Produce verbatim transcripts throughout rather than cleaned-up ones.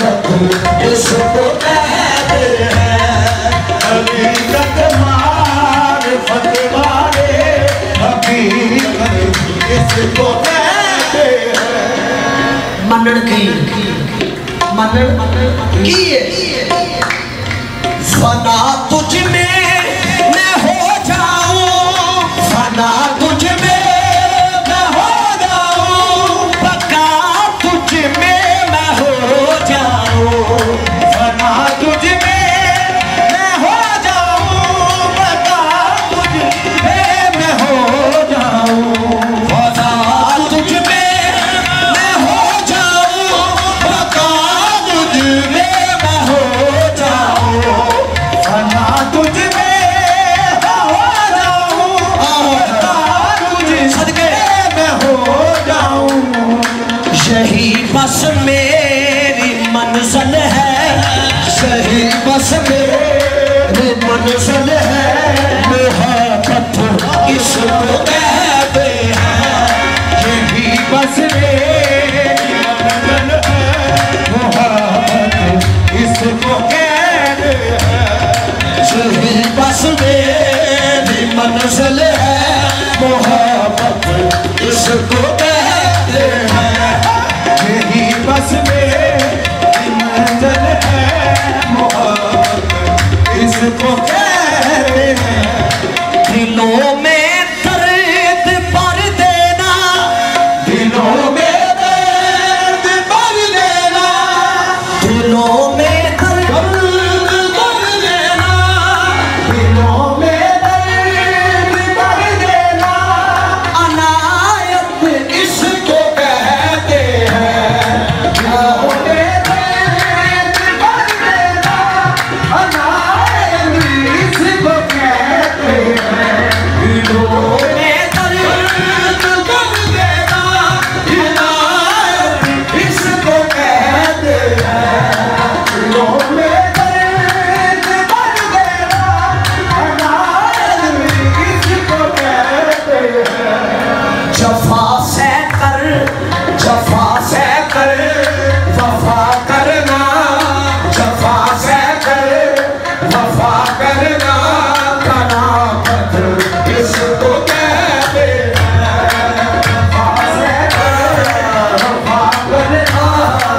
इसको कहते हैं हकीकत मारिफत वाले, हकीकत इसको कहते हैं। मनन की मनन की फना तुझ में मैं हो जाऊं, फना तुझ में मैं हो जाऊं, पक्का तुझ में मैं हो जाऊं, फना तुझ में मैं हो जाऊं, पक्का तुझ में मैं हो जाऊं, फना तुझ में मैं हो जाऊं, पक्का तुझ में मैं हो जाऊं, फना तुझ में हो जाऊं, पक्का तुझ सदके मैं हो जाऊं। यही बस मेरी मंजिल है, यही बस मेरी मंजिल है, मोहब्बत इसको कहते हैं। यही बस मेरी मंजिल है, मोहब्बत इसको कहते हैं। यही बस मेरी मंजिल है, मोहब्बत इसको कहते हैं। यही बस मेरी मंजिल है, मोहब्बत इसको कहते हैं। दिलों में दर्द भर देना, दिलों में दर्द भर देना, दिलों में दर्द भर देना, दिलों में दर्द भर देना, अनायत इसको कहते हैं। दिलों में दर्द भर देना, अनायत इसको कहते हैं। दिलों में दर्द भर देना, अनायत इसको कहते हैं। दिलों में दर्द भर देना, अनायत इसको कहते हैं। जफा से कर, जफा से कर, वफा करना, जफा से कर, वफा करना, कनापत इसको कहते हैं। जफा से कर, वफा करना,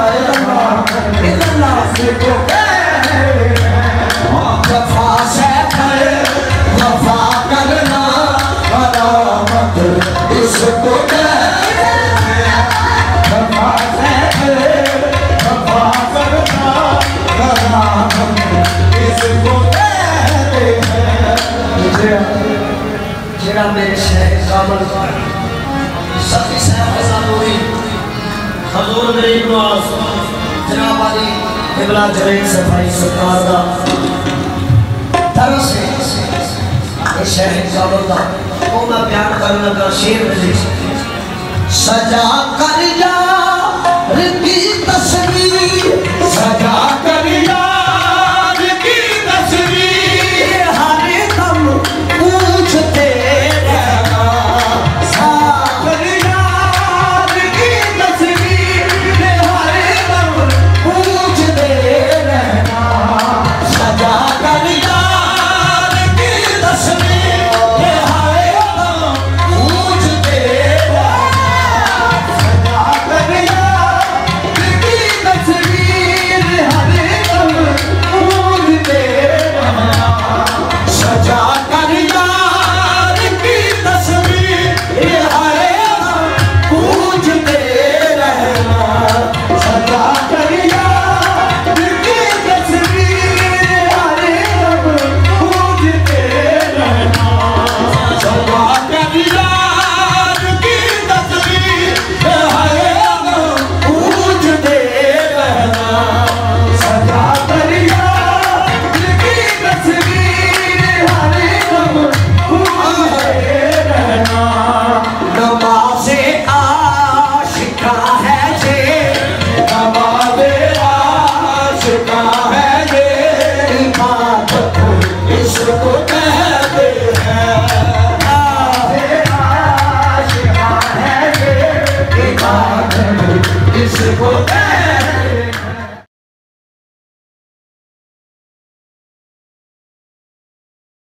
इसको कहते हैं। जफा से कर, वफा करना, कनापत इसको कहते हैं। जफा से कर, वफा करना, कनापत इसको कहते हैं। जेड़ा मेरे शहर काबल सती साहब हज़ारों हजूर गरीब नवाज जनाब अली इबला जवेद सफाई सरकार दा तरस है शहर काबल दा वो मैं बयान करने लगा शेर में सजा कर यार की तस्वीर, सजा कर यार की तस्वीर, हर दम पूछते रहना, सजा कर यार की तस्वीर, हर दम पूछते रहना, सजा कर यार की तस्वीर, हर दम पूछते रहना, सजा कर यार की तस्वीर, हर दम पूछते रहना, सजा कर यार की तस्वीर, हर दम पूछते रहना, सजा कर यार की तस्वीर, हर दम पूछते रहना, सजा कर यार की तस्वीर, हर दम पूछते रहना, सजा कर यार की तस्वीर, हर दम पूछते रहना। नमाज़े आशिका है ये, नमाज़े आशिका है ये, इबादत इसको कहते हैं। नमाज़े आशिका है ये, इबादत इसको कहते हैं।